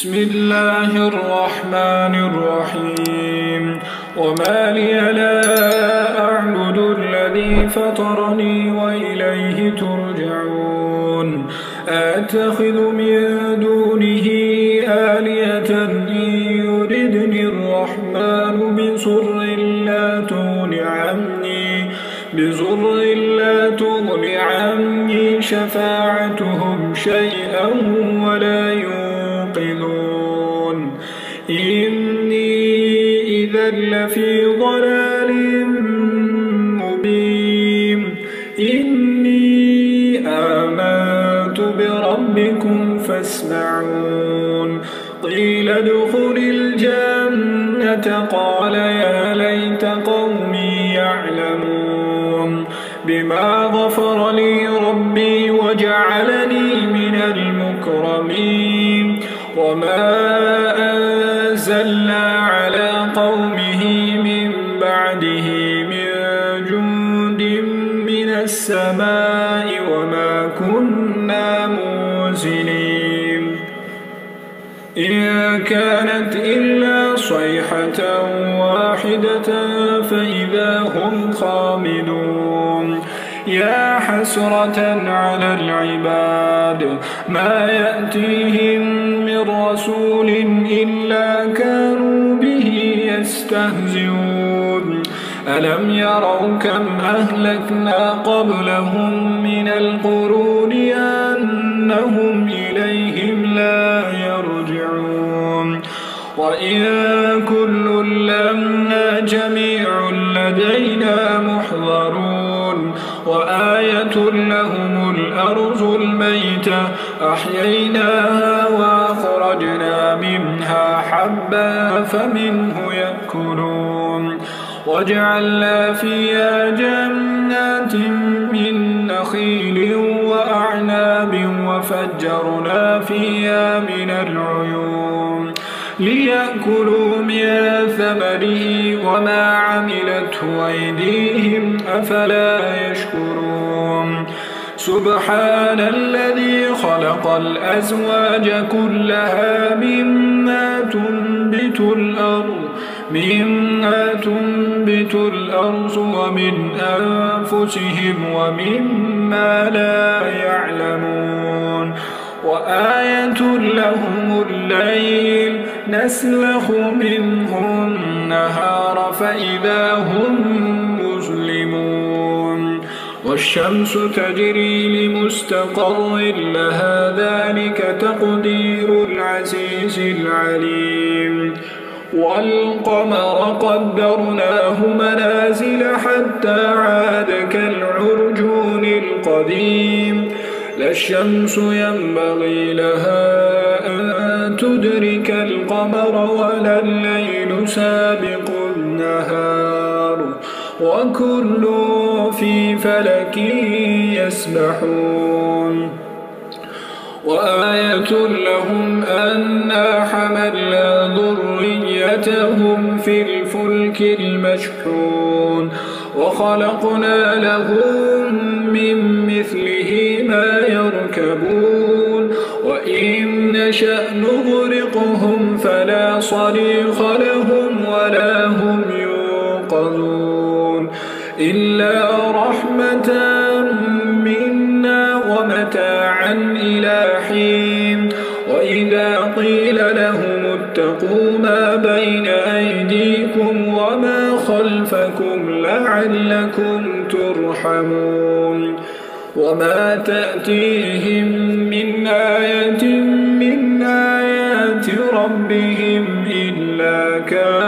بسم الله الرحمن الرحيم وما لي لا أعبد الذي فطرني وإليه ترجعون أتخذ من دونه آلهة إن يردني الرحمن بضر لا تغن عني شفاعتهم شيئا ولا ينقذون إني إذا لفي ضلال مبين إني آمنت بربكم فاسمعون قيل ادخل الجنة قال يا ليت قومي يعلمون بما غفر لي ربي وجعلني من المكرمين وما أنزلنا على قومه من بعده من جند من السماء وما كنا منزلين إن كانت إلا صيحة واحدة فإذا هم خامدون يا حسرة على العباد ما يأتيهم من رسول إلا كانوا به يستهزئون ألم يروا كم أهلكنا قبلهم من القرون أنهم إليهم لا يرجعون وإن كل لما جميع لدينا محضرون وآية لهم الأرض الميتة أحييناها وأخرجنا منها حبا فمنه يأكلون وجعلنا فيها جنات من نخيل وأعناب وفجرنا فيها من العيون ليأكلوا من ثمره وما عملته أيديهم أفلا يشكرون سبحان الذي خلق الأزواج كلها مما تنبت الأرض ومن أنفسهم ومما لا يعلمون وآية لهم الليل نسلخ منه النهار فإذا هم مظلمون والشمس تجري لمستقر لها ذلك تقدير العزيز العليم والقمر قدرناه منازل حتى عاد كالعرجون القديم لا الشمس ينبغي لها أن تدرك القمر ولا الليل سابق النهار وكل في فلك يسبحون وآية لهم أنا حملنا ذريتهم في الفلك المشحون وخلقنا لهم من مثله ما يركبون وإن نشأ نغرقهم فلا صريخ لهم ولا هم ينقذون إلا رحمة منا ومتاعا إلى حين وإذا قيل لهم اتقوا ما بين أيديكم وما خلفكم لعلكم ترحمون وما تأتيهم من آية من آيات ربهم إلا كانوا